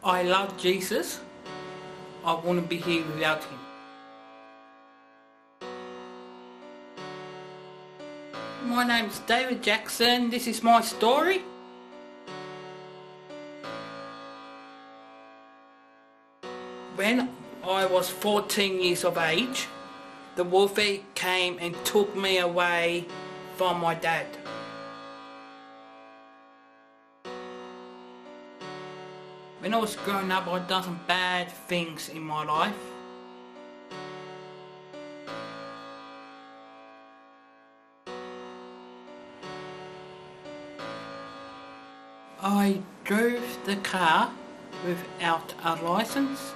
I love Jesus. I wouldn't be here without him. My name's David Jackson. This is my story. When I was 14 years of age, the warfare came and took me away from my dad. When I was growing up, I'd done some bad things in my life. I drove the car without a license.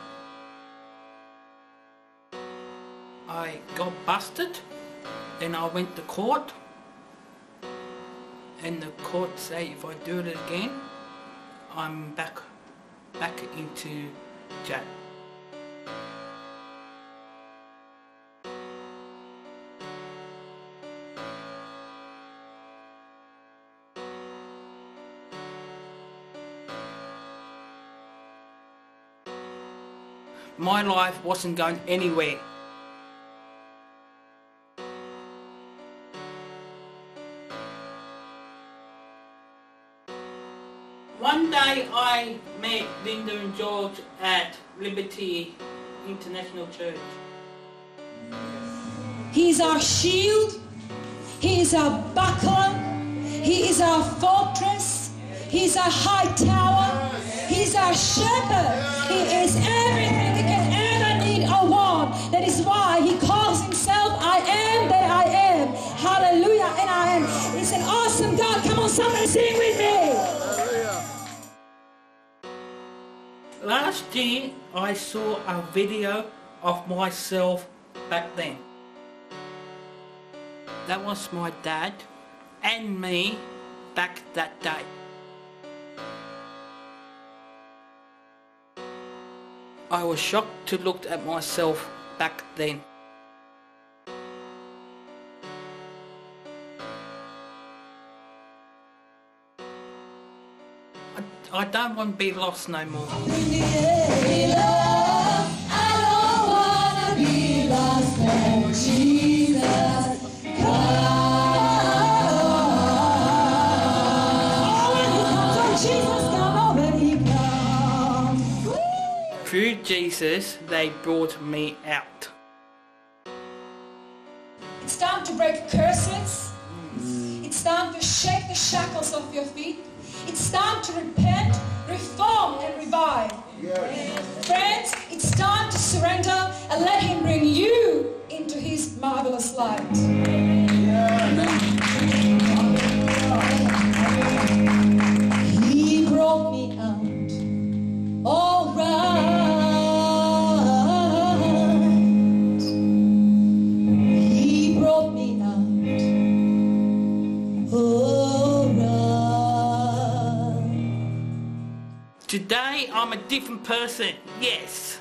I got busted, then I went to court, and the court said if I do it again, I'm back into jail. My life wasn't going anywhere. One day I met Linda and George at Liberty International Church. He is our shield, He is our buckler, He is our fortress, He is our high tower, He is our shepherd, He is everything we can ever need or want. That is why He calls Himself I am that I am. Hallelujah, and I am. He's an awesome God. Come on, somebody sing with me. Last year I saw a video of myself back then. That was my dad and me back that day. I was shocked to look at myself back then. I don't want to be lost no more. Through Jesus, they brought me out. It's time to break curses. It's time to shake the shackles off your feet. It's time to repent, reform, and revive. Yes. Friends, it's time to surrender and let Him bring you into His marvelous light. He brought me out, all right. He brought me out, all right. Today I'm a different person, yes.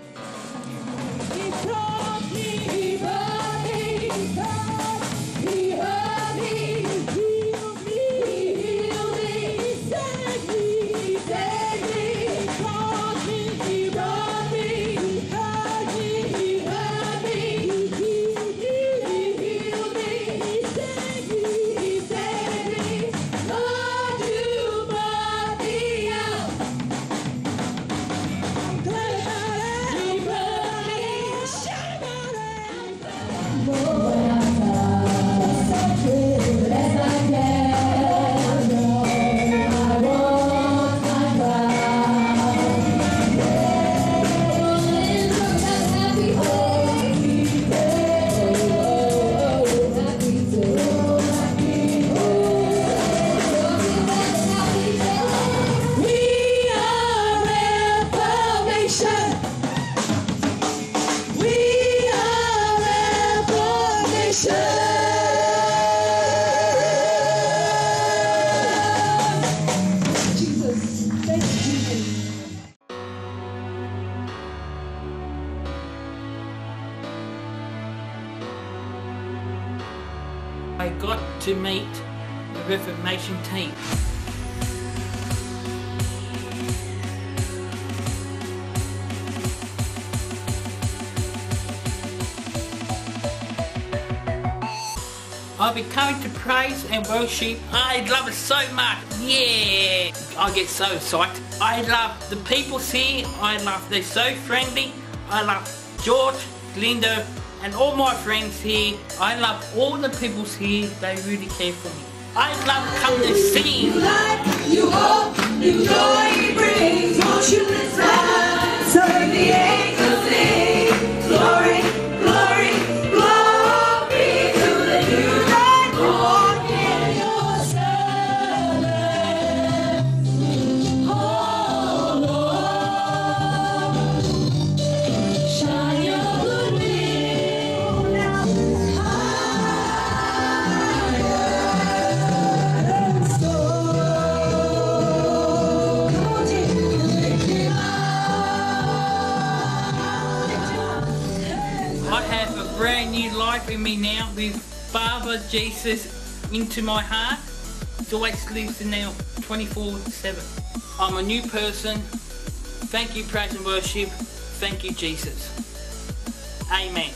He brought me, He brought me, He heard me, He healed me, He healed me, He saved me, He saved me. He brought me, He brought me, He heard me, He heard me, He healed me, He saved me, He saved me. Lord, You brought me out. I'm glad about it. He brought me, shout about it. When I thought so true as I can, no, I want my crown. Rolling from that happy home, happy soul, happy home. We are Reformation. We are Reformation. Jesus, thank you, Jesus. I got to meet the Reformation team. I'll be coming to praise and worship. I love it so much. Yeah. I get so excited. I love the people here. They're so friendly. I love George, Linda, and all my friends here. I love all the people here. They really care for me. I love coming to sing. You hope, you joy it brings. Won't you listen? Serve the angels sing. Glory, glory, glory to the new light. Walk in your service. Oh Lord, shine your good beam now higher. So I have a brand new life in me now with Father Jesus into my heart. He always lives in now 24/7. I'm a new person. Thank you, praise and worship. Thank you, Jesus. Amen.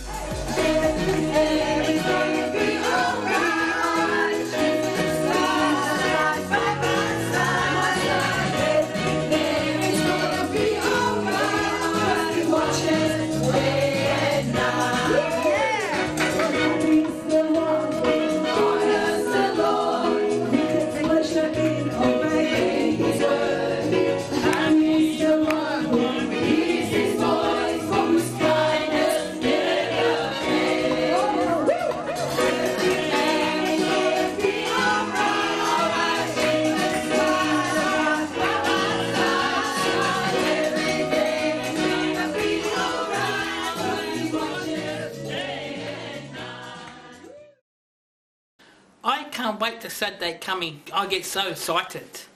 I can't wait to Saturday coming. I get so excited.